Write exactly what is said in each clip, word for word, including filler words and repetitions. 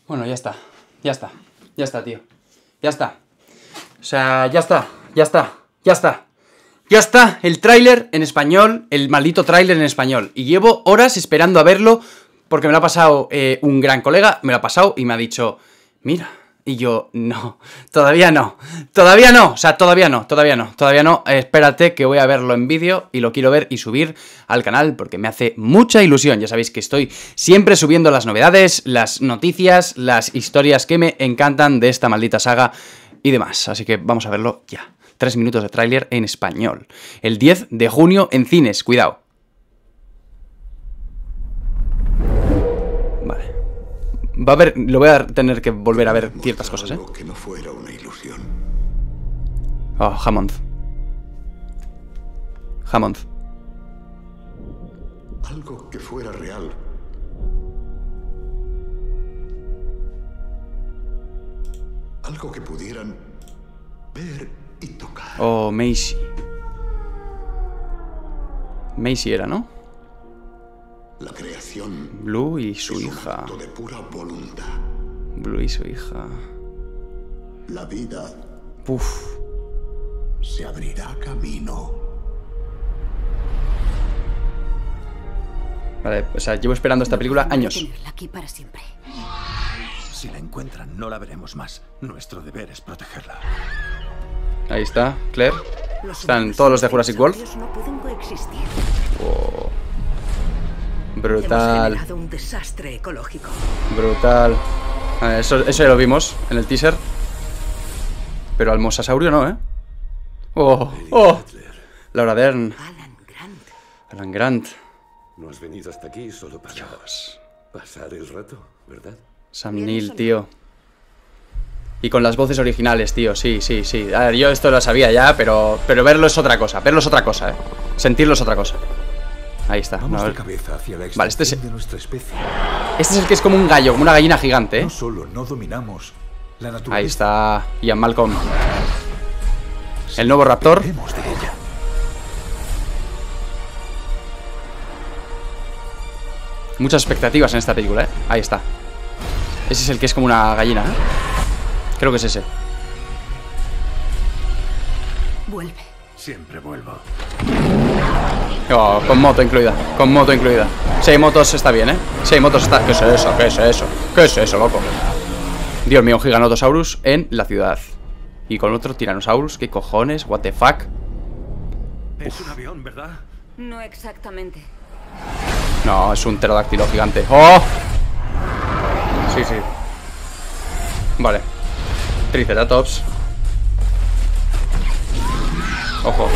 Bueno, ya está. Ya está. Ya está, tío. Ya está. O sea, ya está. Ya está. Ya está. Ya está. El tráiler en español. El maldito tráiler en español. Y llevo horas esperando a verlo porque me lo ha pasado eh, un gran colega. Me lo ha pasado y me ha dicho, mira. Y yo, no, todavía no, todavía no, o sea, todavía no, todavía no, todavía no, espérate que voy a verlo en vídeo y lo quiero ver y subir al canal porque me hace mucha ilusión. Ya sabéis que estoy siempre subiendo las novedades, las noticias, las historias que me encantan de esta maldita saga y demás, así que vamos a verlo ya. Tres minutos de tráiler en español, el diez de junio en cines, cuidado. Vale. Va a haber, lo voy a tener que volver a ver ciertas cosas, ¿eh? Que no fuera una ilusión. Oh, Hammond. Hammond. Algo que fuera real. Algo que pudieran ver y tocar. Oh, Macy. Macy era, ¿no? La creación. Blue y su es un hija. acto de pura voluntad. Blue y su hija. La vida Uf. se abrirá camino. Vale, o sea, llevo esperando esta película años. Tenerla aquí para siempre. Si la encuentran, no la veremos más. Nuestro deber es protegerla. Ahí está, Claire. Los Están humanos todos los de y Jurassic World. dinosaurios no pueden coexistir. Oh. Hemos Brutal. generado un desastre ecológico. Brutal. Vale, eso, eso ya lo vimos en el teaser. Pero al mosasaurio no, ¿eh? Oh, oh. Laura Dern. Alan Grant. Alan Grant. No has venido hasta aquí solo para Dios. pasar el rato, ¿verdad? Sam Neill, tío. Y con las voces originales, tío. Sí, sí, sí. A ver, yo esto lo sabía ya, pero, pero verlo es otra cosa. Verlo es otra cosa, ¿eh? Sentirlo es otra cosa. Ahí está. Vamos No, a de ver. cabeza hacia la extinción Vale, este es- de nuestra especie. Este es el que es como un gallo, como una gallina gigante, ¿eh? No solo no dominamos la naturaleza. Ahí está Ian Malcolm. El nuevo Raptor. Dependemos de ella. Muchas expectativas en esta película, ¿eh? Ahí está. Ese es el que es como una gallina, ¿eh? Creo que es ese. Vuelve. Siempre vuelvo. Oh, con moto incluida. Con moto incluida. Si hay motos está bien, ¿eh? Si hay motos está... ¿Qué es eso? ¿Qué es eso? ¿Qué es eso, loco? Dios mío, un Giganotosaurus en la ciudad. Y con otro Tyrannosaurus. ¿Qué cojones? What the fuck? Es un avión, ¿verdad? No exactamente. No, es un pterodáctilo gigante. ¡Oh! Sí, sí. Vale. Triceratops. Ojo.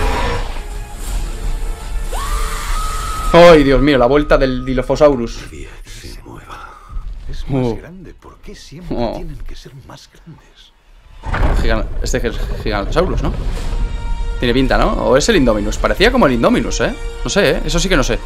¡Ay, Dios mío! La vuelta del Dilophosaurus. Nadie se mueva. Es más Uh. grande. ¿Por qué siempre Oh. tienen que ser más grandes? Gigan- Este es Giganotosaurus, ¿no? Tiene pinta, ¿no? ¿O es el Indominus? Parecía como el Indominus, ¿eh? No sé, ¿eh? Eso sí que no sé.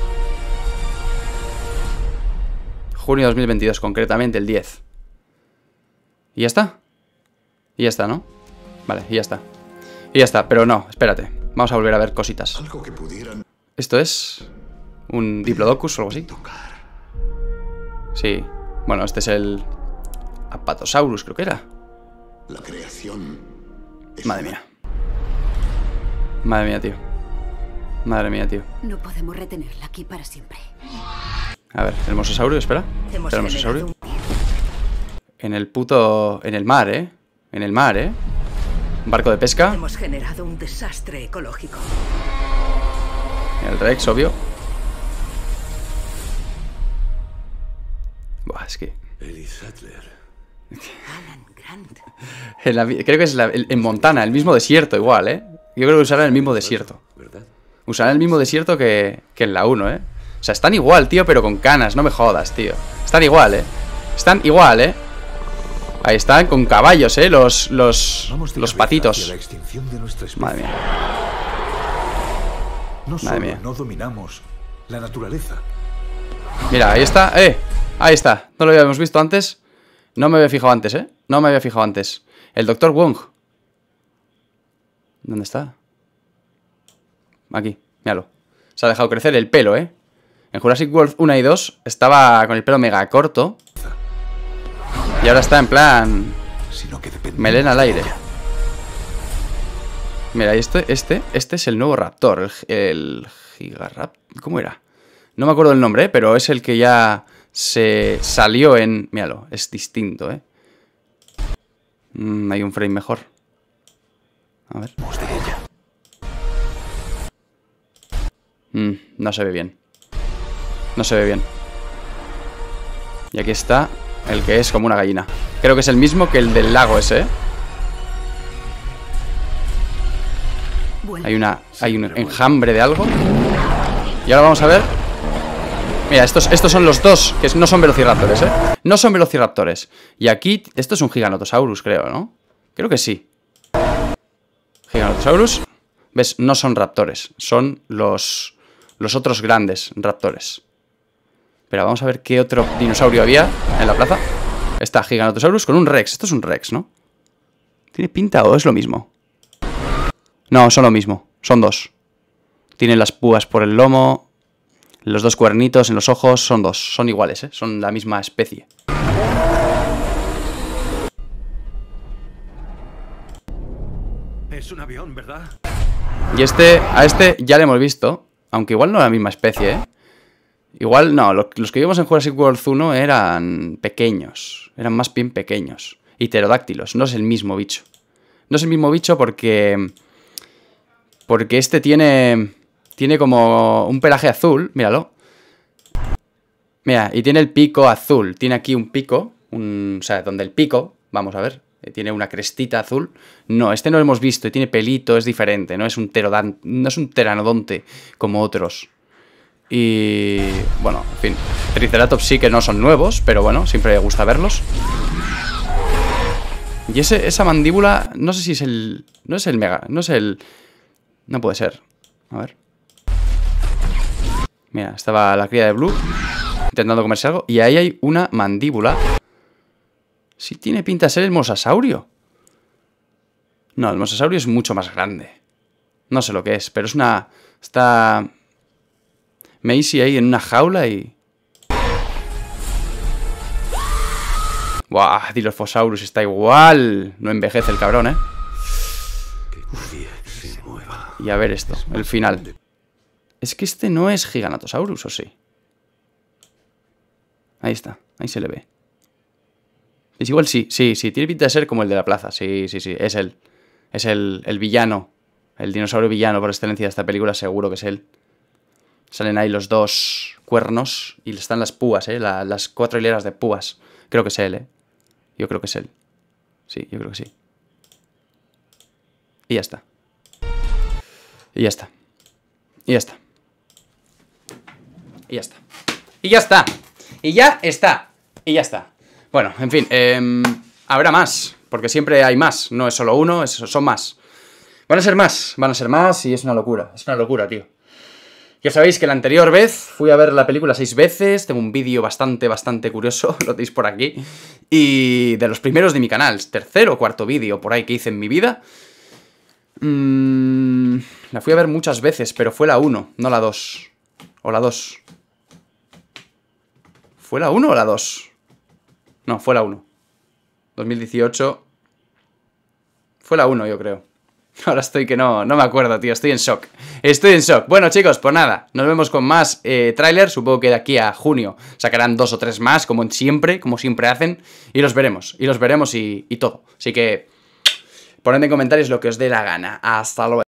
Junio de dos mil veintidós, concretamente, el diez. ¿Y ya está? Y ya está, ¿no? Vale, y ya está. Y ya está, pero no, espérate. Vamos a volver a ver cositas. Algo que pudieran Esto es... un Diplodocus o algo así. tocar. Sí. Bueno, este es el... Apatosaurus, creo que era. La creación. es Madre una- mía. Madre mía, tío. Madre mía, tío. No podemos retenerla aquí para siempre. A ver, el mosasaurio, espera. Hemos Espera, el generado mosasaurio. un... En el puto... En el mar, ¿eh? En el mar, ¿eh? Barco de pesca. Hemos generado un desastre ecológico. El Rex, obvio. Buah, es que... Ellie Sattler. Alan Grant. en la- creo que es la- el- en Montana, el mismo desierto igual, ¿eh? Yo creo que usarán el mismo desierto. ¿Verdad? Usarán el mismo desierto que, que en la uno, ¿eh? O sea, están igual, tío, pero con canas. No me jodas, tío. Están igual, ¿eh? Están igual, ¿eh? Ahí están, con caballos, ¿eh? Los, los, Vamos de los cabeza hacia patitos. la extinción de nuestra especie. Madre mía. No Madre solo mía. no dominamos la naturaleza. Mira, ahí está, ¡eh! Ahí está, no lo habíamos visto antes. No me había fijado antes, ¿eh? No me había fijado antes. El doctor Wong. ¿Dónde está? Aquí, míralo. Se ha dejado crecer el pelo, ¿eh? En Jurassic World uno y dos estaba con el pelo mega corto. Y ahora está en plan... Sino que depende melena al de aire. ella. Mira, este, este, este es el nuevo Raptor, el, el Gigaraptor, ¿cómo era? No me acuerdo el nombre, ¿eh? Pero es el que ya se salió en... Míralo, es distinto, ¿eh? Mm, hay un frame mejor. A ver. De ella. Mm, no se ve bien. No se ve bien. Y aquí está el que es como una gallina. Creo que es el mismo que el del lago ese, ¿eh? Hay una, hay un enjambre de algo. Y ahora vamos a ver. Mira, estos, estos son los dos, que no son velociraptores, ¿eh? No son velociraptores. Y aquí, esto es un Giganotosaurus, creo, ¿no? Creo que sí. Giganotosaurus. ¿Ves? No son raptores. Son los, los otros grandes raptores. Pero vamos a ver qué otro dinosaurio había en la plaza. Está Giganotosaurus con un Rex. Esto es un Rex, ¿no? ¿Tiene pinta o es lo mismo? No, son lo mismo. Son dos. Tienen las púas por el lomo. Los dos cuernitos en los ojos. Son dos. Son iguales, ¿eh? Son la misma especie. Es un avión, ¿verdad? Y este, a este ya le hemos visto. Aunque igual no es la misma especie, ¿eh? Igual no, los, los que vimos en Jurassic World uno eran pequeños. Eran más bien pequeños. Y pterodáctilos, no es el mismo bicho. No es el mismo bicho porque... Porque este tiene... Tiene como un pelaje azul, míralo. Mira, y tiene el pico azul. Tiene aquí un pico, un, o sea, donde el pico, vamos a ver, tiene una crestita azul. No, este no lo hemos visto y tiene pelito, es diferente, no es un pterodan, no es un pteranodonte como otros. Y bueno, en fin, Triceratops sí que no son nuevos, pero bueno, siempre me gusta verlos. Y ese, esa mandíbula, no sé si es el... No es el mega, no es el... No puede ser. A ver. Mira, estaba la cría de Blue intentando comerse algo. Y ahí hay una mandíbula. Sí tiene pinta de ser el mosasaurio. No, el mosasaurio es mucho más grande. No sé lo que es, pero es una... Está... Macy ahí en una jaula y... Buah, Dilophosaurus está igual. No envejece el cabrón, ¿eh? Y a ver esto, el final. Es que este no es Giganotosaurus, ¿o sí? Ahí está, ahí se le ve. Es igual, sí, sí, sí, tiene pinta de ser como el de la plaza. Sí, sí, sí, es él. Es el, el villano. El dinosaurio villano por excelencia de esta película, seguro que es él. Salen ahí los dos cuernos y están las púas, ¿eh? La, las cuatro hileras de púas. Creo que es él, ¿eh? Yo creo que es él. Sí, yo creo que sí. Y ya está. Y ya está. Y ya está. Y ya está. Y ya está. Y ya está. Y ya está. Bueno, en fin. Eh, habrá más. Porque siempre hay más. No es solo uno, es, son más. Van a ser más. Van a ser más y es una locura. Es una locura, tío. Ya sabéis que la anterior vez fui a ver la película seis veces. Tengo un vídeo bastante, bastante curioso. Lo tenéis por aquí. Y de los primeros de mi canal. Tercero o cuarto vídeo por ahí que hice en mi vida. Mm, la fui a ver muchas veces, pero fue la uno, no la dos. O la dos. ¿Fue la uno o la dos? No, fue la uno. dos mil dieciocho. Fue la uno, yo creo. Ahora estoy que no, no me acuerdo, tío. Estoy en shock. Estoy en shock. Bueno, chicos, pues nada. Nos vemos con más eh, tráiler. Supongo que de aquí a junio sacarán dos o tres más, como siempre, como siempre hacen. Y los veremos. Y los veremos y, y todo. Así que poned en comentarios lo que os dé la gana. Hasta luego.